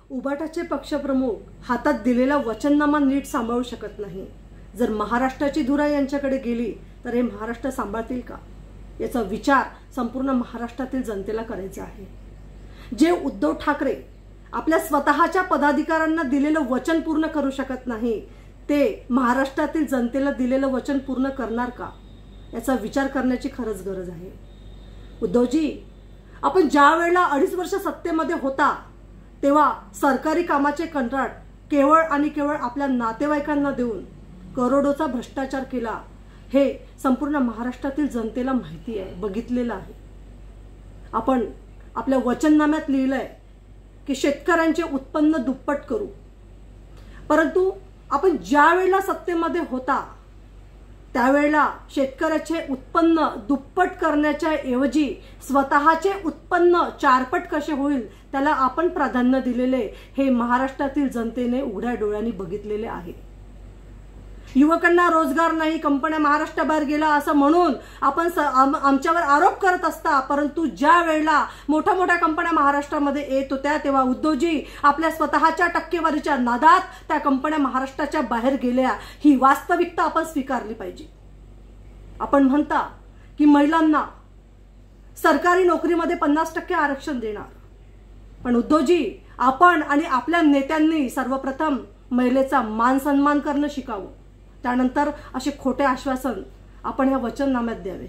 उबाटाचे पक्षप्रमुख हातात दिलेला वचननामा नीट सांभाळू शकत नाही। जर महाराष्ट्राची धुरा यांच्याकडे गेली तर हे महाराष्ट्र सांभाळतील का, याचा विचार संपूर्ण महाराष्ट्रातील जनतेला करायचा आहे। जे उद्धव ठाकरे आपल्या स्वतःच्या पदाधिकाऱ्यांना दिलेलं वचन पूर्ण करू शकत नाही, ते महाराष्ट्रातील जनतेला दिलेलं वचन पूर्ण करणार का, याचा विचार करण्याची खरंच गरज आहे। उद्धवजी, आपण ज्या वेळेला 2.5 वर्ष सत्तेमध्ये होता तेव्हा सरकारी कामाचे कंत्राट केवळ आणि केवळ आपल्या नातेवाईकांना देऊन करोडोचा भ्रष्टाचार केला, हे संपूर्ण महाराष्ट्रातील जनतेला माहिती आहे, बघितलेलं आहे। आपण आपल्या वचननाम्यात लिहिलंय की शेतकऱ्यांचे उत्पन्न दुप्पट करू, परंतु आपण ज्या वेळेला सत्तेमध्ये होता त्यावेळेला शेतकऱ्याचे उत्पन्न दुप्पट करण्याच्या ऐवजी स्वतःचे उत्पन्न 4पट कसे होईल त्याला आपण प्राधान्य दिलेले हे महाराष्ट्रातील जनतेने उघड्या डोळ्यांनी बघितलेले आहे। युवकांना रोजगार नाही, कंपन्या महाराष्ट्राबाहेर गेला असं म्हणून आपण आमच्यावर आरोप करत असता, परंतु ज्या वेळेला मोठ्या मोठ्या कंपन्या महाराष्ट्रामध्ये येत होत्या तेव्हा उद्धवजी आपल्या स्वतःच्या टक्केवारीच्या नादात त्या कंपन्या महाराष्ट्राच्या बाहेर गेल्या, ही वास्तविकता आपण स्वीकारली पाहिजे। आपण म्हणता की महिलांना सरकारी नोकरीमध्ये 50% आरक्षण देणार, पण उद्धवजी आपण आणि आपल्या नेत्यांनी सर्वप्रथम महिलेचा मान सन्मान करणं शिकावं, त्यानंतर असे खोटे आश्वासन आपण ह्या वचननाम्यात द्यावे।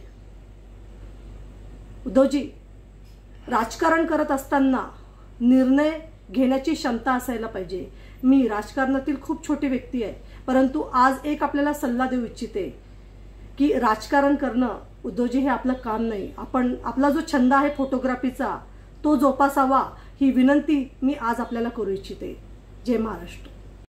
उद्धवजी, राजकारण करत असताना निर्णय घेण्याची क्षमता असायला पाहिजे। मी राजकारणातील खूप छोटी व्यक्ती आहे, परंतु आज एक आपल्याला सल्ला देऊ इच्छिते की राजकारण करणं उद्धवजी हे आपलं काम नाही। आपण आपला जो छंद आहे फोटोग्राफीचा तो जोपासावा, ही विनंती मी आज आपल्याला करू इच्छिते। जय महाराष्ट्र।